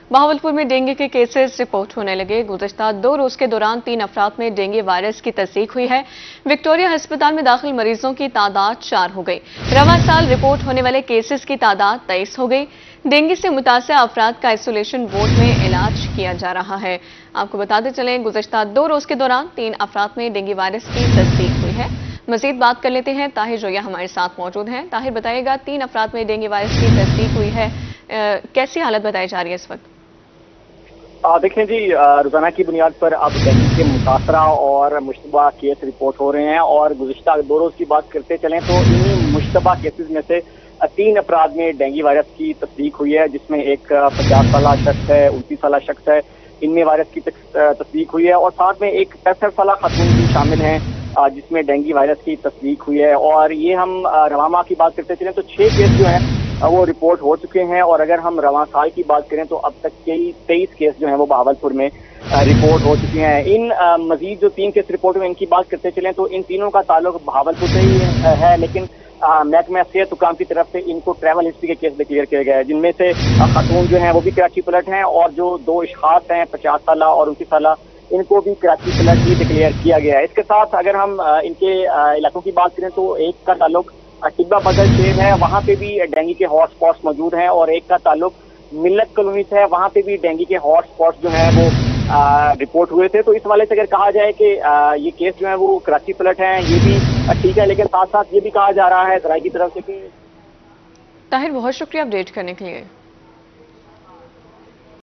बहावलपुर में डेंगू के cases report होने लगे। गुज़श्ता 2 रोज के दौरान 3 अफराद में डेंगू वायरस की तस्दीक हुई है। विक्टोरिया अस्पताल में दाखिल मरीजों की तादाद 4 हो गई। रवा साल रिपोर्ट होने वाले केसेस की तादाद 23 हो गई। डेंगू से मुतासिर अफराद का आइसोलेशन वार्ड में इलाज किया जा रहा है। आपको बताते चलें, गुज़श्ता 2 रोज के दौरान 3 अफराद में डेंगू वायरस की तस्दीक हुई है। मजीद बात कर लेते हैं, ताहिर जोया हमारे साथ मौजूद हैं। ताहिर, बताइएगा, 3 अफराद में डेंगू वायरस की तस्दीक हुई है, कैसी हालत बताई जा रही है इस वक्त? देखें जी, रोजाना की बुनियाद पर अब डेंगू के मुतासरा और मुश्तबा केस रिपोर्ट हो रहे हैं और गुज़श्ता 2 रोज की बात करते चलें तो इन्हीं मुश्तबा केसेस में से 3 अफराद में डेंगू वायरस की तस्दीक हुई है, जिसमें एक 50 साल शख्स है, 29 साल शख्स है, इनमें वायरस की तस्दीक हुई है और साथ में एक 65 साल खातून भी शामिल हैं जिसमें डेंगू वायरस की तस्दीक हुई है। और ये हम रवामा की बात करते चलें तो 6 केस जो हैं वो रिपोर्ट हो चुके हैं और अगर हम रवा साल की बात करें तो अब तक के 23 केस जो हैं वो बहावलपुर में रिपोर्ट हो चुके हैं। इन मजीद जो 3 केस रिपोर्ट हुए इनकी बात करते चलें तो इन तीनों का ताल्लुक बहावलपुर से ही है, लेकिन महकमा सेहत हुकाम की तरफ से इनको ट्रैवल हिस्ट्री के केस डिक्लेयर किए गए हैं, जिनमें से खातून जो हैं वो भी कराची पलट हैं और जो 2 इशखास हैं 50 साल और 29 साल, इनको भी कराची पलट ही डिक्लेयर किया गया है। इसके साथ अगर हम इनके इलाकों की बात करें तो एक का ताल्लुक टिब्बा बदल शेर है, वहाँ पे भी डेंगू के हॉट स्पॉट्स मौजूद हैं और एक का ताल्लुक मिल्लत कॉलोनी से है, वहाँ पे भी डेंगू के हॉट स्पॉट्स जो हैं वो रिपोर्ट हुए थे। तो इस वाले से अगर कहा जाए कि ये केस जो है वो कराची पलट हैं, ये भी ठीक है, लेकिन साथ साथ ये भी कहा जा रहा है जराये की तरफ से कि ताहिर, बहुत शुक्रिया अपडेट करने के लिए।